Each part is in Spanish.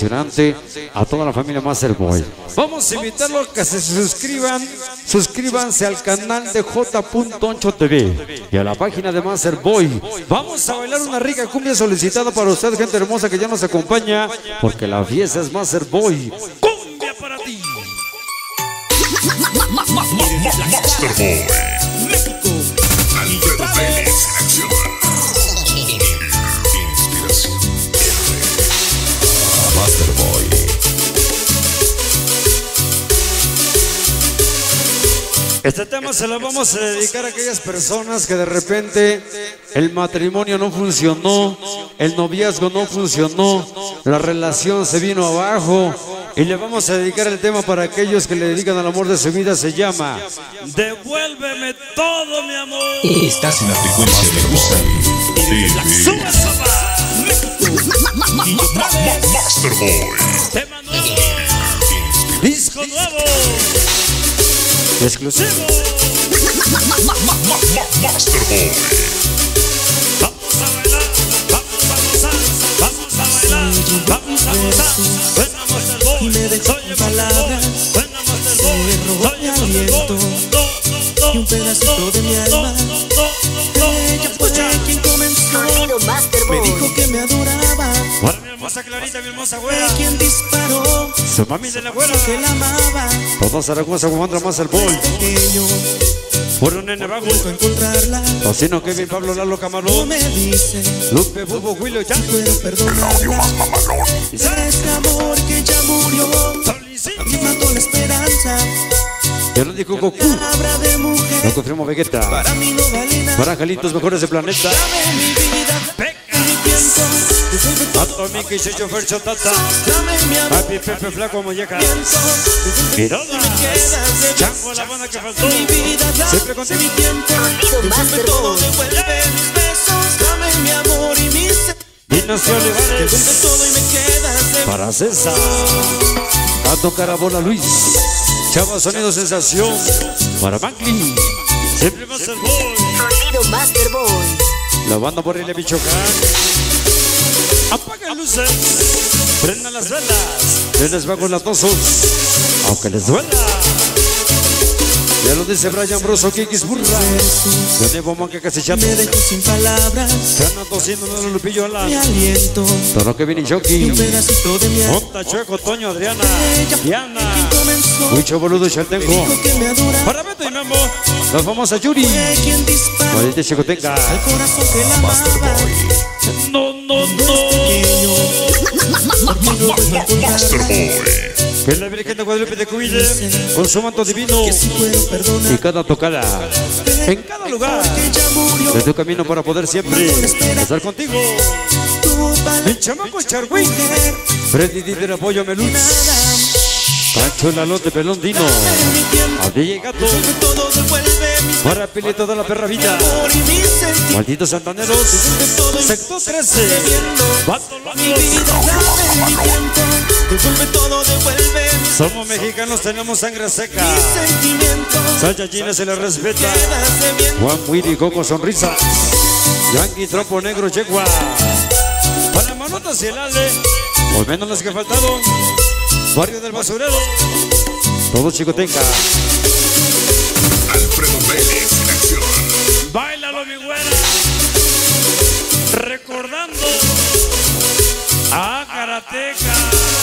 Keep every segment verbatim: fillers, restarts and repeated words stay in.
impresionante a toda la familia Masterboy. Vamos a invitarlos a que se suscriban, suscríbanse al canal de J. Oncho T V y a la página de Masterboy. Vamos a bailar una rica cumbia solicitada para usted, gente hermosa que ya nos acompaña, porque la fiesta es Masterboy. ¡Cumbia para ti! Masterboy. México. Alfredo Vélez en acción. Inspiración. Masterboy. Este tema se lo vamos a dedicar a aquellas personas que de repente el matrimonio no funcionó, el noviazgo no funcionó, la relación se vino abajo. Y le vamos a dedicar el tema para aquellos que le dedican al amor de su vida. Se llama Devuélveme todo, mi amor. Estás en la frecuencia de Gusan. Masterboy. Tema nuevo. Disco nuevo. Exclusivo. Masterboy. Vamos a bailar, vamos a gozar, vamos a bailar, vamos a gozar. Y me dejó con palabras, se robó mi aliento y un pedacito de mi alma. Ella fue quien comenzó, me dijo que me adoraba. Para mi hermosa Clarita, mi hermosa güera, quien disparó, su mami de la güera, que la amaba. Todos Zaragoza comandra Masterboy. Pequeño, por un nene vago, vuelvo a encontrarla. Tocino, Kevin, Pablo, Lalo, No Camarón, me dice, Lupe, Bubo, Willo, ya. si puedo perdonarla. Este amor que ya murió, a mí mató la esperanza. Ya lo dijo Goku, Palabra de mujer, lo confirmó Vegeta. para mí no vale nada. Para angelitos mejores del planeta. Dame mi vida, mi tiempo, devuelve todo. Atomic y Checho Fercho Tata. Dame mi amor, Papi, Pepe, Flaco, Molleja. Mirola, Chango, la banda que faltó. mi vida, Siempre dame contigo. mi tiempo. Devuelve todo, devuelve mis besos. Dame mi amor y mis Ignacio devuelve Olivares. todo y me quedas de Para César. Tato Carabola Luis. Chava Sonido Sensación. Para Mancli. Siempre Masterboy. Sonido Masterboy. La banda por el Michoacán. Apagan luces. Prendan las velas. Trenes bajos latosos. Aunque les duela. Ya lo dice Brian Broso, Kikis Burra. De nuevo Manca Casechate. me dejó sin palabras. Cana tosiendo en el Lupillo Mi Alan. aliento Todo que viene y Jockey. un pedacito de mi alma. Monta Chueco, Toño, Adriana. Ella fue Diana. quien comenzó, Mucho boludo me Chaltenco. dijo que me adoraba. Para Beto y Memo. La famosa Yuri. Fue quien disparó Maldita Chicotenca. al corazón que la amaba. No, no, no. Pequeño, por mí no vuelvo a encontrarla. Masterboy. Que la Virgen de Guadalupe te cuide con su manto divino Que si puedo perdonar, y cada tocada en cada lugar que ya murió. de tu camino para poder siempre estar contigo. Tu palabra, El chamaco Charwin, mujer, Freddy Díder Apoyo Meluz, nada. Pancho Lalote Pelón Dino, Dame mi tiempo, a D J Gato, devuelve todo, devuelve mis para Pili toda la perra vida, amor y mis sentimientos. malditos santaneros, sector trece, Vato Mi Locos. vida, dame mi tiempo, devuelve todo, devuelve mis Somos mexicanos, tenemos sangre seca. sentimientos. Sayajines se le respeta. Quédase bien, Juan Willy Coco Sonrisa. Yankee Tropo Negro Yegua. Para Manotas y el Ale. Por menos las que faltaron. Barrio del Basurero. Todo Chicotenca. Alfredo Vélez en acción. Báilalo, mi güera. Recordando a Karateka.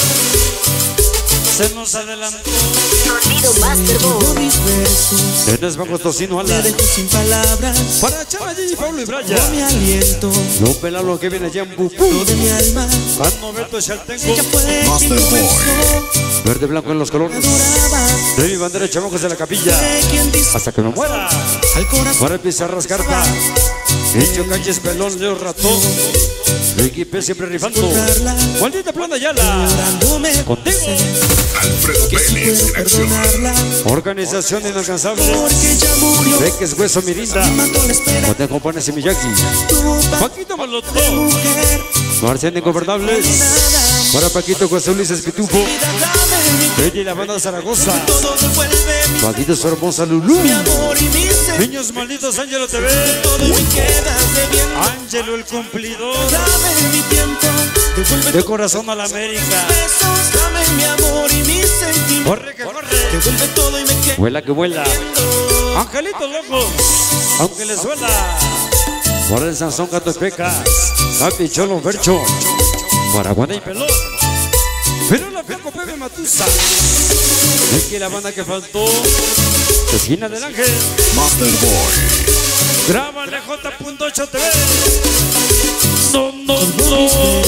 Se nos adelantó. Sonido llenó Masterboy. mis versos, Tienes bajo tocino me ala. dejó sin palabras. Para Chava Gigi, Pablo y Robó Braya. mi aliento, No pelalo que viene allá en Bupú. todo de mi alma. Pano Beto Chaltenco. Ella fue quien Masterboy. comenzó, Verde blanco en los me colores. adoraba. De mi bandera chamacos de la capilla. Fue quien disparó Hasta que me muera. al corazón. Para Pizarras Carpa. Hecho Caches Pelón, Leo Ratón. Ricky P siempre rifando. Maldita Plana Yala. Llorándome, Contigo. Alfredo que si Vélez puedo en acción. perdonarla, Organización inalcanzable. porque ya murió. Beques Hueso Mirinda. Me mató la espera. Cotejo Panes y Miyaki. Tu Paquito Malotó. mujer, Marciano Ingobernables. nada. Para Paquito José Ulises Pitufo. Vida, dame mi Betty la banda de Zaragoza. todo, devuelve mi Maldito su hermosa Lulú. amor y mi ser. Niños malditos, Ángelo T V. Todo y me quedas debiendo. Ángelo el cumplidor. Dame mi tiempo, De corazón a la América. Besos, dame mi amor y mi sentimiento. Corre que corre. Devuelve todo y me quedo Vuela que vuela. viendo. Angelitos locos, aunque les suela. Por el Sansón Catepecas, Capi Cholo Fercho, Paraguana y Pelón. Pero la Fiaco Pepe Matusa. Es que la banda que faltó, Esquina del Ángel. Master Boy. Grábale J ocho T V. No, no, no.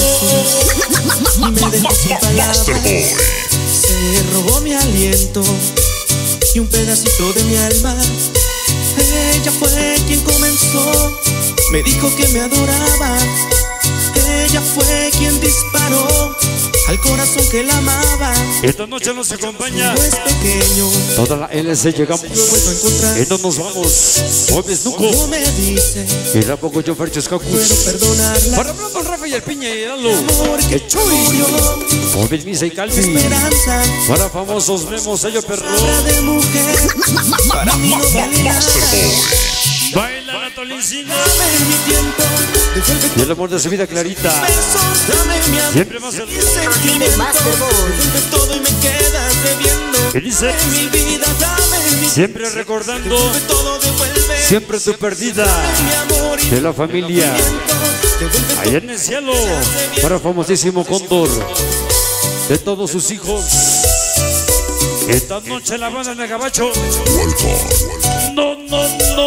Y me dejó sin palabras. Master Boy. Se robó mi aliento y un pedacito de mi alma. Ella fue quien comenzó, me dijo que me adoraba. Ella fue quien disparó al corazón que la amaba. Esta noche nos acompaña No es pequeño, toda la L C, llegamos. lo he vuelto a encontrar. Y no nos vamos. Mueves Nuco. No me dice, Y la poco yo Fercho puedo Escacus. perdonarla. Para pronto el Rafa y el Piña y el Lalo. Amor que El Chuy. murió, Mueves Misa y Calvi. esperanza, Para famosos Memo, sello perro. palabra de mujer. Para mí no vale nada. Baila la Tolincina. Dame mi tiempo, devuelve Y el amor de su vida clarita. besos, dame mi amor. Siempre más el... Y sentimiento, Master Boy. devuelve todo y me quedas debiendo. ¿Qué dice? En mi vida, dame mi Siempre recordando, devuelve todo, devuelve. siempre tu perdida. Mi amor y De la familia. devuelve Allá en el cielo. Para famosísimo Cóndor. De todos sus hijos. Esta noche la banda de Gabacho. No, no, no.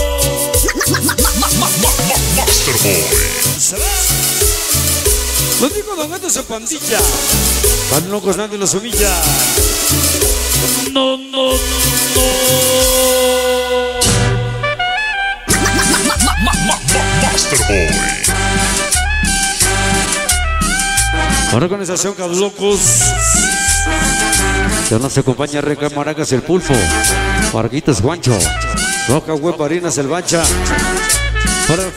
Master Boy. Se va. Lo digo Don Gato su pandilla. Van locos nadie los humilla. No, no, no. Master Boy. Organización Cablocos. Ya nos acompaña Reca Maracas el Pulfo. Marquitos Juancho. Roca Huepa Harinas el Bacha. Para